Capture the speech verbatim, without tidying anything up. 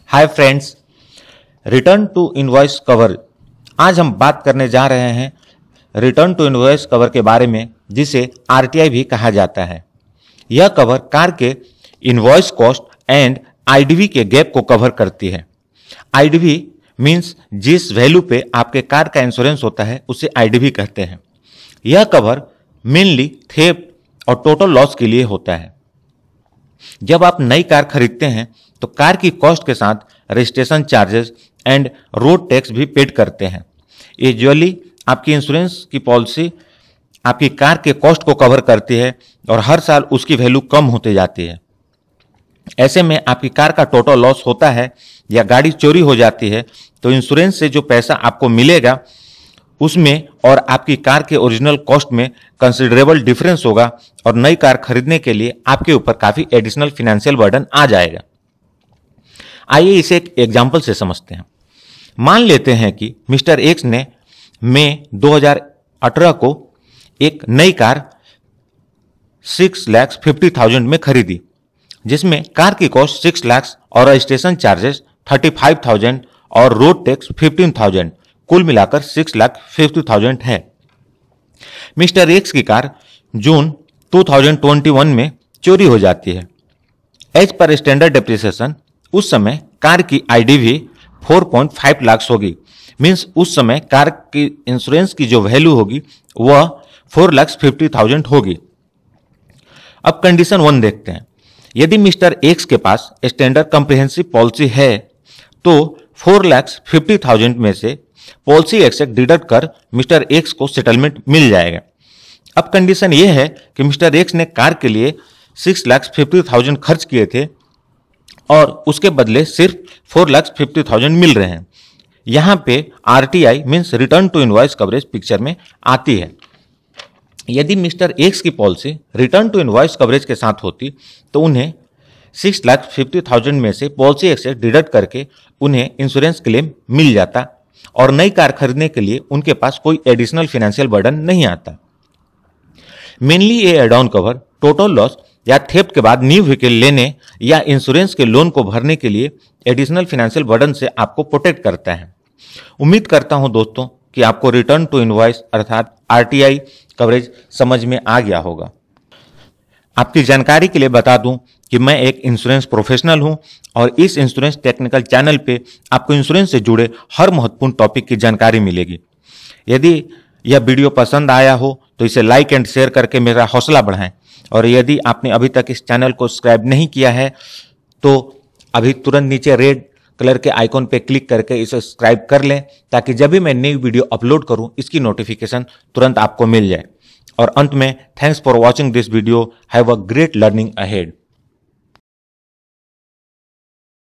Hi friends, return to invoice cover. आज हम बात करने जा रहे हैं रिटर्न टू इनवॉइस कवर के बारे में, जिसे आरटीआई भी कहा जाता है। यह कवर कार के इनवॉइस कॉस्ट एंड आईडीवी के गैप को कवर करती है। आईडीवी मीन्स जिस वैल्यू पे आपके कार का इंश्योरेंस होता है उसे आईडीवी कहते हैं। यह कवर मेनली थेफ्ट और टोटल लॉस के लिए होता है। जब आप नई कार खरीदते हैं तो कार की कॉस्ट के साथ registration charges and road tax भी पेड करते हैं। यूजुअली आपकी इंश्योरेंस की पॉलिसी आपकी कार के कॉस्ट को कवर करती है और हर साल उसकी वैल्यू कम होती जाती है। ऐसे में आपकी कार का टोटल लॉस होता है या गाड़ी चोरी हो जाती है तो इंश्योरेंस से जो पैसा आपको मिलेगा उसमें और आपकी कार के ओरिजिनल कॉस्ट में कंसिडरेबल डिफरेंस होगा और नई कार खरीदने के लिए आपके ऊपर काफी एडिशनल फाइनेंशियल बर्डन आ जाएगा। आइए इसे एक एग्जांपल से समझते हैं। मान लेते हैं कि मिस्टर एक्स ने मई दो हज़ार अठारह को एक नई car six lakhs fifty thousand में खरीदी, जिसमें कार की कॉस्ट सिक्स लैक्स और registration charges thirty five thousand और रोड टैक्स फिफ्टीन थाउजेंड, कुल मिलाकर सिक्स लाख फिफ्टी थाउजेंड है। मिस्टर एक्स की car June two thousand twenty one में चोरी हो जाती है। एज पर स्टैंडर्ड डेप्रिसिएशन उस समय कार की IDV four point five lakh होगी। मींस उस समय कार की इंश्योरेंस की जो वैल्यू होगी वह फोर लाख फिफ्टी थाउजेंड होगी। अब कंडीशन वन देखते हैं। यदि मिस्टर एक्स के पास स्टैंडर्ड कॉम्प्रिहेंसिव पॉलिसी है तो फोर लाख फिफ्टी थाउजेंड में से पॉलिसी एक्सेस डिडक्ट कर मिस्टर एक्स को सेटलमेंट मिल जाएगा। अब कंडीशन यह है कि मिस्टर एक्स ने कार के लिए सिक्स लाख फिफ्टी थाउजेंड खर्च किए थे और उसके बदले सिर्फ फोर लाख फिफ्टी थाउजेंड मिल रहे हैं। यहां पे RTI means return to invoice coverage picture में आती है। यदि मिस्टर एक्स की policy return to invoice coverage के साथ होती तो उन्हें सिक्स लाख फिफ्टी थाउजेंड में से पॉलिसी एक्सेस डिडक्ट करके उन्हें इंश्योरेंस क्लेम मिल जाता और नई कार खरीदने के लिए उनके पास कोई एडिशनल फाइनेंशियल बर्डन नहीं आता। मेनली ये add on cover total loss या थेफ्ट के बाद न्यू व्हीकल लेने या इंश्योरेंस के लोन को भरने के लिए एडिशनल फाइनेंशियल बर्डन से आपको प्रोटेक्ट करता है। उम्मीद करता हूं दोस्तों कि आपको रिटर्न टू इनवॉइस अर्थात आरटीआई कवरेज समझ में आ गया होगा। आपकी जानकारी के लिए बता दूं कि मैं एक इंश्योरेंस प्रोफेशनल हूं और इस इंश्योरेंस टेक्निकल चैनल पे आपको इंश्योरेंस से जुड़े हर महत्वपूर्ण टॉपिक की जानकारी मिलेगी। यदि यह वीडियो पसंद आया हो तो इसे लाइक एंड शेयर करके मेरा हौसला बढ़ाएं और यदि आपने अभी तक इस चैनल को सब्सक्राइब नहीं किया है तो अभी तुरंत नीचे रेड कलर के आइकॉन पे क्लिक करके इसे सब्सक्राइब कर लें ताकि जब भी मैं नई वीडियो अपलोड करूं इसकी नोटिफिकेशन तुरंत आपको मिल जाए। और अंत में thanks for watching this video. Have a great learning ahead.